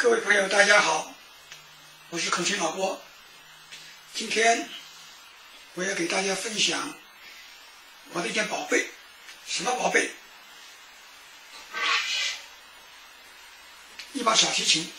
各位朋友，大家好，我是口琴老郭。今天我要给大家分享我的一件宝贝。什么宝贝？一把小提琴。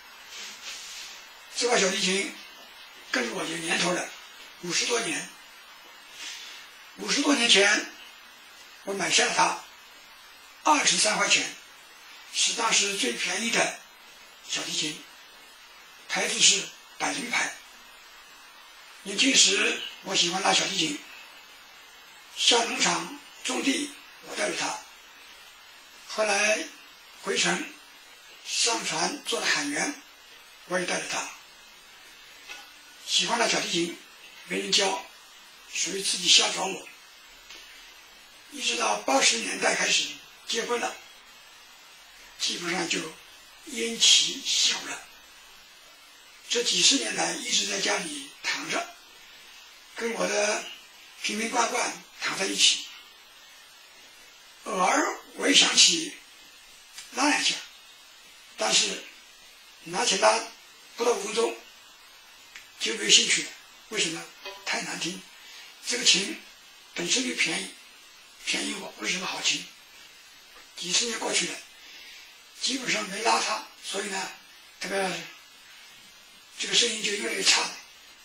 这把小提琴跟我有年头了，50多年。50多年前，我买下了它，23块钱，是当时最便宜的小提琴，牌子是百灵牌。年轻时我喜欢拉小提琴，下农场种地我带着它，后来回城上船做了海员，我也带着它。喜欢拉小提琴，没人教，所以自己瞎找我。一直到80年代开始结婚了，基本上就偃旗息鼓了。这几十年来一直在家里躺着，跟我的瓶瓶罐罐躺在一起。偶尔我也想起拉一下，但是拿起拉不到5分钟就没有兴趣了。为什么？太难听。这个琴本身就便宜我，不是什么好琴。几十年过去了，基本上没拉它，所以呢，这个声音就越来越差了。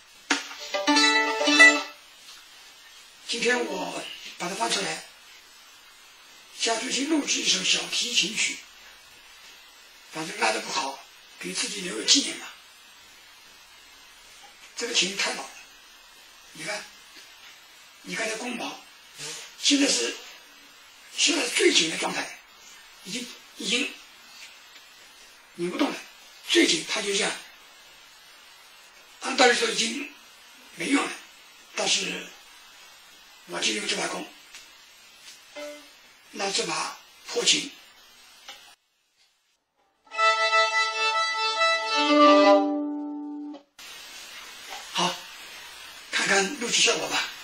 今天我把它翻出来，下决心录制一首小提琴曲。反正拉得不好，给自己留个纪念嘛。这个琴太老了，你看这弓毛，现在是最紧的状态，已经拧不动了，最紧它就这样。按道理说已经没用了，但是我就用这把弓拉这把破琴。好，看看录制效果吧。